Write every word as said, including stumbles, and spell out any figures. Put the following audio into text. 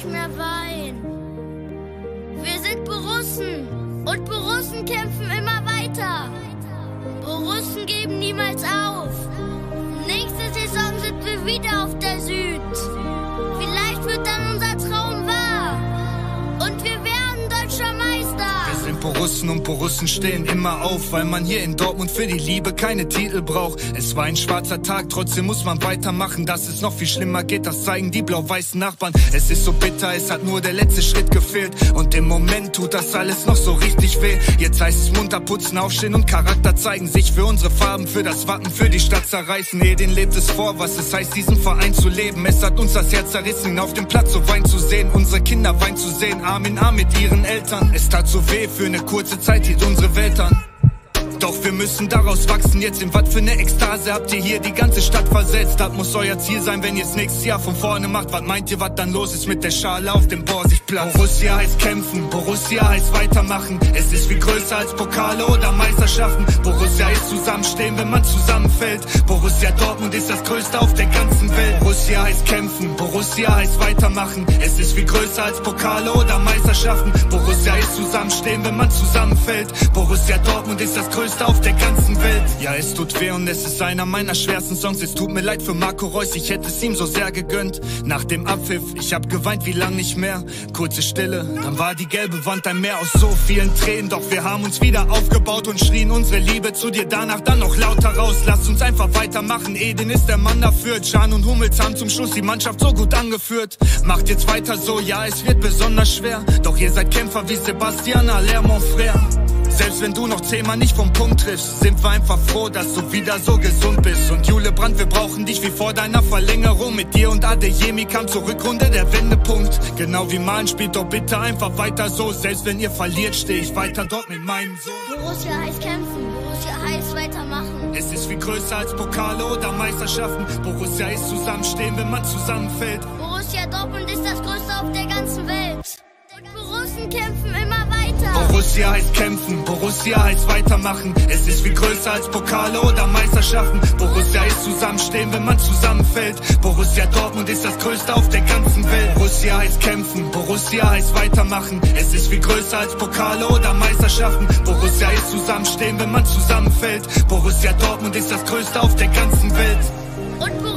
nicht mehr weinen. Wir sind Borussen und Borussen kämpfen immer weiter. Borussen geben niemals auf. Nächste Saison sind wir wieder auf der Süd. Vielleicht wird dann unser Traum wahr und wir werden deutscher Meister. Wir sind Borussen und Borussen stehen immer auf, weil man hier in Dortmund für die Liebe keine Titel braucht. Es war ein schwarzer Tag, trotzdem muss man weitermachen. Dass es noch viel schlimmer geht, das zeigen die blau-weißen Nachbarn. Es ist so bitter, es hat nur der letzte Schritt gefehlt. Und im Moment tut das alles noch so richtig weh. Jetzt heißt es munter putzen, aufstehen und Charakter zeigen. Sich für unsere Farben, für das Wappen, für die Stadt zerreißen. Edin lebt es vor, was es heißt, diesen Verein zu leben. Es hat uns das Herz zerrissen, auf dem Platz so weinen zu sehen. Unsere Kinder weinen zu sehen, Arm in Arm mit ihren Eltern. Es tat so weh, für eine kurze Zeit hielt unsere Welt an. Doch wir müssen daraus wachsen, jetzt in wat für ne Ekstase habt ihr hier die ganze Stadt versetzt. Das muss euer Ziel sein, wenn ihr's nächstes Jahr von vorne macht. Was meint ihr, was dann los ist mit der Schale auf dem Borsigplatz? Borussia heißt kämpfen, Borussia heißt weitermachen. Es ist viel größer als Pokale oder Meisterschaften. Borussia ist zusammenstehen, wenn man zusammenfällt. Borussia Dortmund ist das Größte auf der ganzen Welt. Borussia heißt kämpfen, Borussia heißt weitermachen. Es ist viel größer als Pokale oder Meisterschaften. Borussia ist zusammenstehen, wenn man zusammenfällt. Borussia Dortmund ist das Größte auf der ganzen Welt. Ja, es tut weh und es ist einer meiner schwersten Songs. Es tut mir leid für Marco Reus, ich hätte es ihm so sehr gegönnt. Nach dem Abpfiff, ich hab geweint wie lang nicht mehr. Kurze Stille, dann war die gelbe Wand ein Meer aus so vielen Tränen. Doch wir haben uns wieder aufgebaut und schrien unsere Liebe zu dir danach dann noch lauter raus. Lasst uns einfach weitermachen, Edin ist der Mann dafür. Can und Hummels haben zum Schluss die Mannschaft so gut angeführt. Macht jetzt weiter so, ja, es wird besonders schwer. Doch ihr seid Kämpfer wie Sebastian Aller, mon frère. Selbst wenn du noch zehnmal nicht vom Punkt triffst, sind wir einfach froh, dass du wieder so gesund bist. Und Jule Brandt, wir brauchen dich wie vor deiner Verlängerung. Mit dir und Adeyemi kam zur Rückrunde der Wendepunkt. Genau wie Malen, spielt doch bitte einfach weiter so. Selbst wenn ihr verliert, stehe ich weiter dort mit meinem Sohn. Borussia heißt kämpfen, Borussia heißt weitermachen. Es ist viel größer als Pokale oder Meisterschaften. Borussia ist zusammenstehen, wenn man zusammenfällt. Borussia Dortmund ist das Größte auf der ganzen Welt. Und Borussen kämpfen immer weiter. Borussia heißt kämpfen, Borussia heißt weitermachen. Es ist viel größer als Pokale oder Meisterschaften. Borussia ist zusammenstehen, wenn man zusammenfällt. Borussia Dortmund ist das Größte auf der ganzen Welt. Borussia heißt kämpfen, Borussia heißt weitermachen. Es ist viel größer als Pokale oder Meisterschaften. Borussia ist zusammenstehen, wenn man zusammenfällt. Borussia Dortmund ist das Größte auf der ganzen Welt. Und